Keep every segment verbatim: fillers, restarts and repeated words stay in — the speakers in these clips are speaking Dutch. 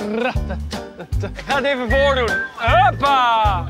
Ik ga het even voordoen. Hoppa!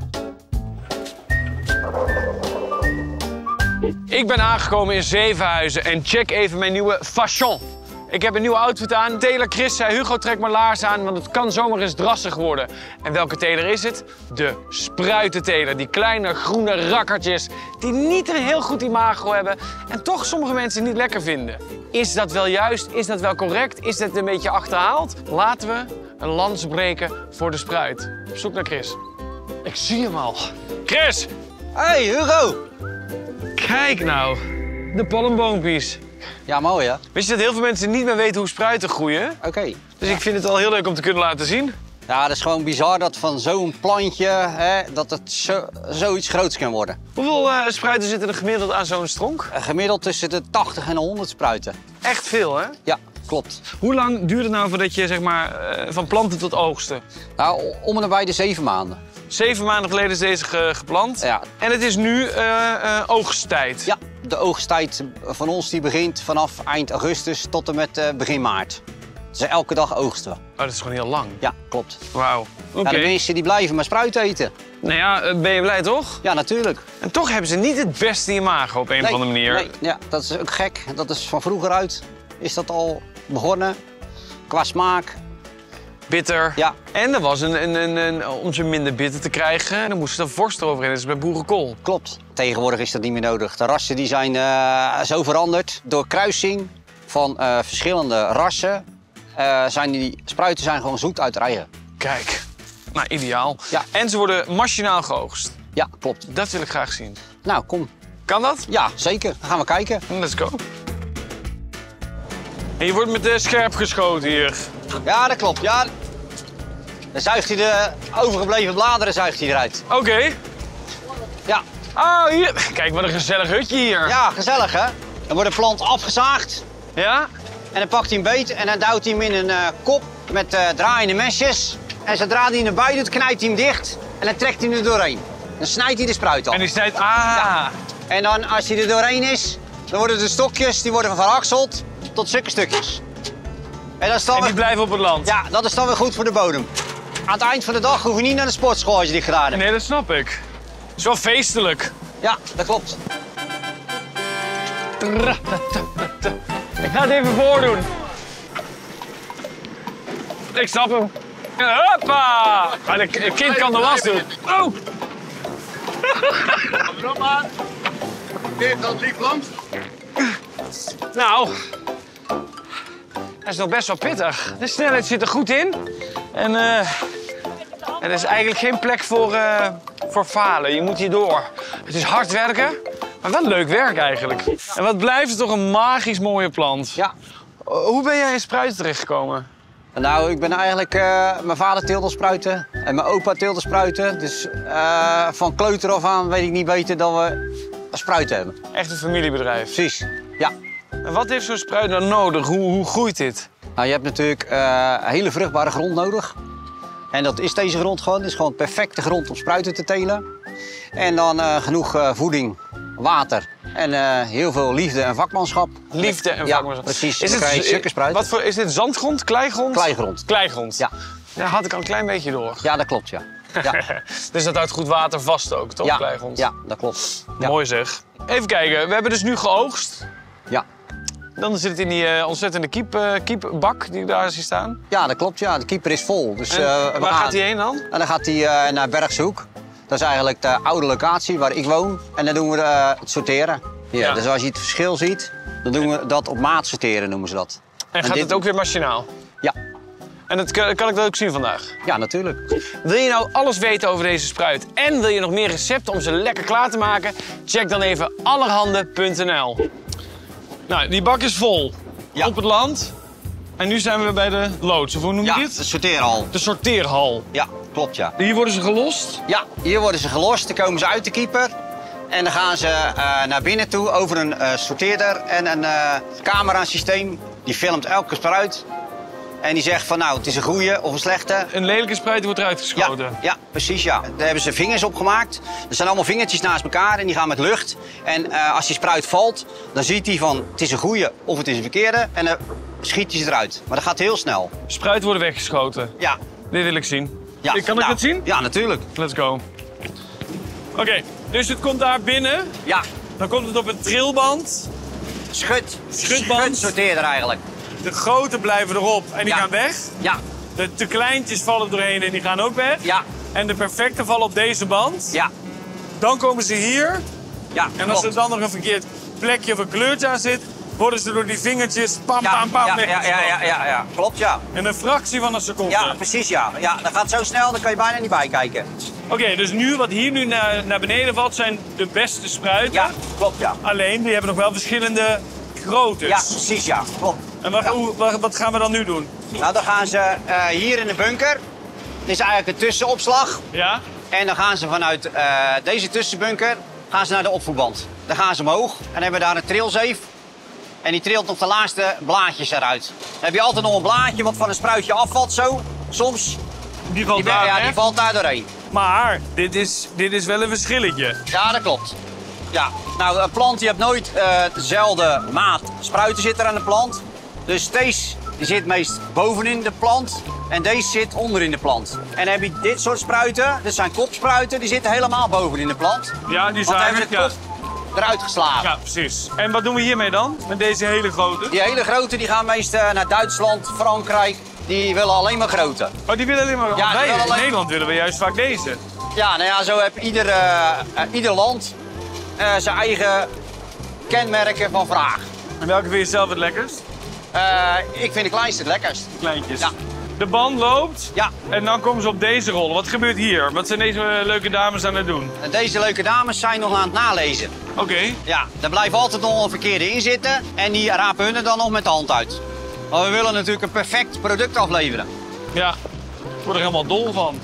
Ik ben aangekomen in Zevenhuizen en check even mijn nieuwe fashion. Ik heb een nieuwe outfit aan. Taylor Chris zei, Hugo, trek maar laars aan, want het kan zomaar eens drassig worden. En welke Taylor is het? De spruitenteler. Die kleine groene rakkertjes die niet een heel goed imago hebben en toch sommige mensen niet lekker vinden. Is dat wel juist? Is dat wel correct? Is dat een beetje achterhaald? Laten we een lans breken voor de spruit. Op zoek naar Chris. Ik zie hem al. Chris! Hey, Hugo! Kijk nou, de pollenboompjes. Ja, mooi hè? Wist je dat heel veel mensen niet meer weten hoe spruiten groeien? Oké. Okay. Dus ja. Ik vind het al heel leuk om te kunnen laten zien. Ja, dat is gewoon bizar dat van zo'n plantje, hè, dat het zo, zoiets groots kan worden. Hoeveel uh, spruiten zitten er gemiddeld aan zo'n stronk? Uh, gemiddeld tussen de tachtig en de honderd spruiten. Echt veel, hè? Ja, klopt. Hoe lang duurt het nou voordat je zeg maar, uh, van planten tot oogsten? Nou, om en nabij de zeven maanden. Zeven maanden geleden is deze ge geplant. Ja. En het is nu uh, uh, oogsttijd. Ja, de oogsttijd van ons die begint vanaf eind augustus tot en met uh, begin maart. Dus elke dag oogsten we. Oh, dat is gewoon heel lang. Ja, klopt. Wauw. Oké. Okay. Ja, de mensen die blijven maar spruiten eten. Nou ja, ben je blij toch? Ja, natuurlijk. En toch hebben ze niet het beste imago op een nee, of andere manier. Nee, ja, dat is ook gek. Dat is van vroeger uit. Is dat al begonnen. Qua smaak. Bitter. Ja. En er was een, een, een, een, om ze minder bitter te krijgen, dan moesten er vorst eroverheen. Dat is bij boerenkool. Klopt. Tegenwoordig is dat niet meer nodig. De rassen die zijn uh, zo veranderd. Door kruising van uh, verschillende rassen uh, zijn die spruiten zijn gewoon zoet uit rijden. Kijk, nou ideaal. Ja. En ze worden machinaal geoogst. Ja, klopt. Dat wil ik graag zien. Nou, kom. Kan dat? Ja, zeker. Dan gaan we kijken. Let's go. En je wordt met de scherp geschoten hier. Ja, dat klopt. Ja. Dan zuigt hij de overgebleven bladeren zuigt hij eruit. Oké. Okay. Ja. Oh, hier. Kijk, wat een gezellig hutje hier. Ja, gezellig hè. Dan wordt de plant afgezaagd. Ja. En dan pakt hij een beet en dan duwt hij hem in een uh, kop met uh, draaiende mesjes. En zodra hij naar buiten doet, knijpt hij hem dicht en dan trekt hij hem er doorheen. Dan snijdt hij de spruit af. En die snijdt... Ah. Ja. En dan, als hij er doorheen is, dan worden de stokjes die worden verhakseld tot zulke stukjes. En, dat is dan en die weer... blijven op het land? Ja, dat is dan weer goed voor de bodem. Aan het eind van de dag hoef je niet naar de sportschool als je dit gedaan hebt. Nee, dat snap ik. Het is wel feestelijk. Ja, dat klopt. Ik ga het even voordoen. Ik snap hem. Hoppa! Maar de kind kan de was doen. Oh! Kom maar. Dit dat lief land. Nou, hij is nog best wel pittig. De snelheid zit er goed in. En uh, er is eigenlijk geen plek voor, uh, voor falen. Je moet hier door. Het is hard werken, maar wel leuk werk eigenlijk. En wat blijft het toch een magisch mooie plant. Ja. Hoe ben jij in spruiten terechtgekomen? Nou, ik ben eigenlijk... Uh, mijn vader teelde spruiten en mijn opa teelde spruiten. Dus uh, van kleuter af aan weet ik niet beter dan we spruiten hebben. Echt een familiebedrijf? Precies, ja. En wat heeft zo'n spruit nou nodig? Hoe, hoe groeit dit? Nou, je hebt natuurlijk uh, hele vruchtbare grond nodig. En dat is deze grond gewoon. Het is gewoon perfecte grond om spruiten te telen. En dan uh, genoeg uh, voeding, water en uh, heel veel liefde en vakmanschap. Liefde en ja, vakmanschap. Precies. Is dan krijg je zulke spruiten. Wat voor, is dit zandgrond, kleigrond? Kleigrond. Kleigrond. Ja. Ja, had ik al een klein beetje door. Ja, dat klopt, ja. ja. Dus dat houdt goed water vast ook, toch? Ja, Kleigrond. ja, dat klopt. Ja. Mooi zeg. Even kijken, we hebben dus nu geoogst. Ja. Dan zit het in die uh, ontzettende kiep, uh, kiepbak die daar zie staan. Ja, dat klopt, ja. De keeper is vol. Dus, en, uh, waar gaan... gaat hij heen dan? En dan gaat hij uh, naar Bergshoek. Dat is eigenlijk de oude locatie waar ik woon. En dan doen we uh, het sorteren. Ja, ja. Dus als je het verschil ziet, dan doen we dat op maat sorteren, noemen ze dat. En, en gaat dit... het ook weer machinaal? Ja. En dat kan, kan ik dat ook zien vandaag? Ja, natuurlijk. Wil je nou alles weten over deze spruit en wil je nog meer recepten om ze lekker klaar te maken? Check dan even allerhande punt n l. Nou, die bak is vol. Ja. Op het land. En nu zijn we bij de loods, of hoe noem je ja, dit? de sorteerhal. De sorteerhal. Ja, klopt, ja. Hier worden ze gelost? Ja, hier worden ze gelost. Dan komen ze uit de keeper. En dan gaan ze uh, naar binnen toe over een uh, sorteerder en een uh, camerasysteem. Die filmt elke spruit. En die zegt van nou, het is een goeie of een slechte. Een lelijke spruit wordt eruit geschoten? Ja, ja, precies, ja. Daar hebben ze vingers op gemaakt. Er zijn allemaal vingertjes naast elkaar en die gaan met lucht. En uh, als die spruit valt, dan ziet hij van het is een goeie of het is een verkeerde. En dan schiet je ze eruit. Maar dat gaat heel snel. Spruiten worden weggeschoten. Ja. Dit wil ik zien. ja. Ik- Kan ik Nou, dat zien? Ja, natuurlijk. Let's go. Oké, dus het komt daar binnen. Ja. Dan komt het op een trilband. Schut. Schutband. Schutsorteerder eigenlijk. De grote blijven erop en die Ja. gaan weg. Ja. De te kleintjes vallen doorheen en die gaan ook weg. Ja. En de perfecte vallen op deze band. Ja. Dan komen ze hier. Ja. En als klopt. er dan nog een verkeerd plekje of een kleurtje aan zit, worden ze door die vingertjes pam, ja, pam, pam ja, ja, weggeschoten. ja, ja, ja, ja. Klopt, ja. In een fractie van een seconde. Ja, precies, ja. Ja, dat gaat zo snel, daar kan je bijna niet bij kijken. Oké, dus nu, wat hier nu naar, naar beneden valt, zijn de beste spruiten. Ja, klopt, ja. Alleen, die hebben nog wel verschillende groottes. Ja, precies, ja. Klopt. En wat, hoe- wat, wat gaan we dan nu doen? Nou, dan gaan ze eh, hier in de bunker. Dit is eigenlijk een tussenopslag. Ja? En dan gaan ze vanuit eh, deze tussenbunker gaan ze naar de opvoerband. Dan gaan ze omhoog en hebben we daar een trilzeef. En die trilt nog de laatste blaadjes eruit. Dan heb je altijd nog een blaadje wat van een spruitje afvalt zo. Soms. Die valt Die, daar ja, weg. die valt daar doorheen. Maar, dit is, dit is wel een verschilletje. Ja, dat klopt. Ja, nou, een plant die hebt nooit eh, dezelfde maat spruiten zitten aan de plant. Dus deze die zit meest bovenin de plant en deze zit onderin de plant. En dan heb je dit soort spruiten, dit zijn kopspruiten, die zitten helemaal bovenin de plant. Ja, die Want dan zijn hebben we ja. het kop eruit geslagen. Ja, precies. En wat doen we hiermee dan? Met deze hele grote? Die hele grote die gaan meest eh, naar Duitsland, Frankrijk. Die willen alleen maar grote. Oh, die willen alleen maar... Ja, die wij, willen in alleen- Nederland willen we juist vaak deze. Ja, nou ja, zo heb ieder, eh, eh, ieder land eh, zijn eigen kenmerken van vraag. En welke vind je zelf het lekkerst? Eh, ik vind de kleinste het lekkerst. Kleintjes. Ja. De band loopt. Ja. En dan komen ze op deze rol. Wat gebeurt hier? Wat zijn deze eh, leuke dames aan het doen? En deze leuke dames zijn nog aan het nalezen. Oké. Ja, er blijft altijd nog een verkeerde in zitten en die rapen hun er dan nog met de hand uit. Maar we willen natuurlijk een perfect product afleveren. Ja. Ik word er helemaal dol van.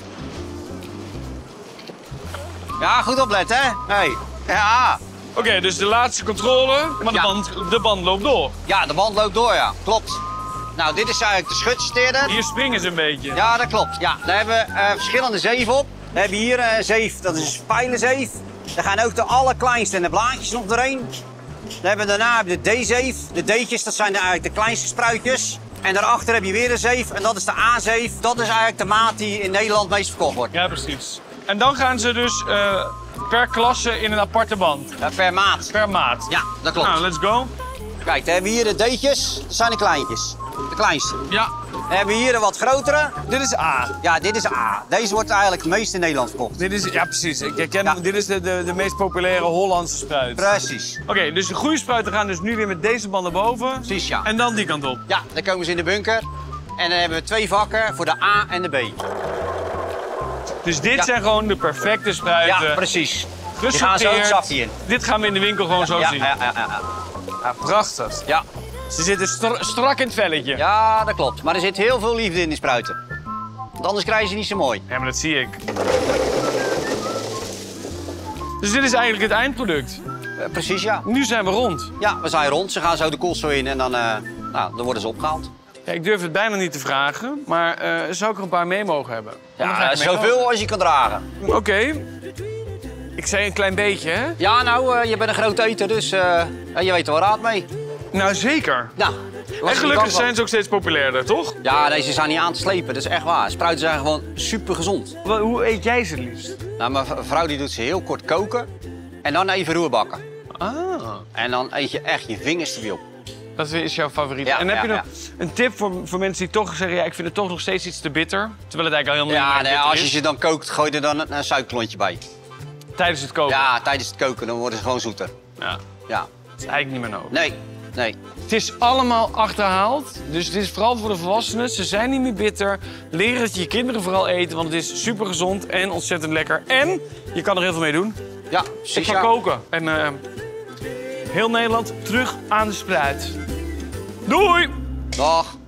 Ja, goed opletten, hè? Hey. Ja. Oké, dus de laatste controle. Maar de, Ja. band, de band loopt door. Ja, de band loopt door, ja. Klopt. Nou, dit is eigenlijk de schutsteerder. Hier springen ze een beetje. Ja, dat klopt. Ja, daar hebben we eh, verschillende zeeven op. We hebben hier een zeef, dat is een spijlenzeef. Daar gaan ook de allerkleinste en de blaadjes nog doorheen. Dan hebben we daarna hebben we de D-zeef. De D'tjes, dat zijn eigenlijk de kleinste spruitjes. En daarachter heb je weer een zeef en dat is de A-zeef. Dat is eigenlijk de maat die in Nederland het meest verkocht wordt. Ja, precies. En dan gaan ze dus eh, per klasse in een aparte band. Ja, per maat. Per maat. Ja, dat klopt. Nou, let's go. Kijk, dan hebben we hier de D'tjes. Dat zijn de kleintjes. De kleinste. Ja. Dan hebben we hier een wat grotere. Dit is A. Ja, dit is A. Deze wordt eigenlijk het meest in Nederland verkocht. Dit is, ja, precies. Ik herken, Ja. dit is de, de, de meest populaire Hollandse spruit. Precies. Oké, dus de goede spruiten gaan dus nu weer met deze band naar boven. Precies, ja. En dan die kant op. Ja, dan komen ze in de bunker. En dan hebben we twee vakken voor de A en de B. Dus dit Ja. zijn gewoon de perfecte spruiten. Ja, precies. Die gaan zo het Gesorteerd. zakje in. Dit gaan we in de winkel gewoon zo ja, zien. ja, ja, ja. Ja, prachtig. Ja. Ze zitten str- strak in het velletje. Ja, dat klopt. Maar er zit heel veel liefde in die spruiten. Want anders krijg je ze niet zo mooi. Ja, maar dat zie ik. Dus dit is eigenlijk het eindproduct. Eh, precies, ja. Nu zijn we rond. Ja, we zijn rond. Ze gaan zo de koolstof in en dan, eh, nou, dan worden ze opgehaald. Ja, ik durf het bijna niet te vragen, maar eh, zou ik er een paar mee mogen hebben? Dan ga Ja, ik mee zoveel als je kan dragen. koken. Oké. Ik zei een klein beetje, hè? Ja, nou, eh, je bent een groot eter, dus eh, je weet er wel raad mee. Nou, zeker. Nou, En gelukkig zijn ze ook steeds populairder, toch? Ja, deze zijn niet aan te slepen, dat is echt waar. Spruiten zijn gewoon super gezond. Wat- Hoe eet jij ze het liefst? Nou, mijn v- vrouw die doet ze heel kort koken en dan even roerbakken. Ah. En dan eet je echt je vingers er weer op. Dat is jouw favoriet. Ja, en heb ja, je nog ja. een tip voor, voor mensen die toch zeggen... ja, ik vind het toch nog steeds iets te bitter? Terwijl het eigenlijk al helemaal Ja, niet nee, meer als bitter je is. ze dan kookt, gooi er dan een, een suikerklontje bij. Tijdens het koken? Ja, tijdens het koken, dan worden ze gewoon zoeter. Ja. Ja. Dat is eigenlijk niet meer nodig. Nee, nee. Het is allemaal achterhaald. Dus het is vooral voor de volwassenen. Ze zijn niet meer bitter. Leer het je kinderen vooral eten, want het is super gezond en ontzettend lekker. En je kan er heel veel mee doen. Ja, Ik precies. ga Ja. koken. En eh, heel Nederland terug aan de spruit. Doei! Dag.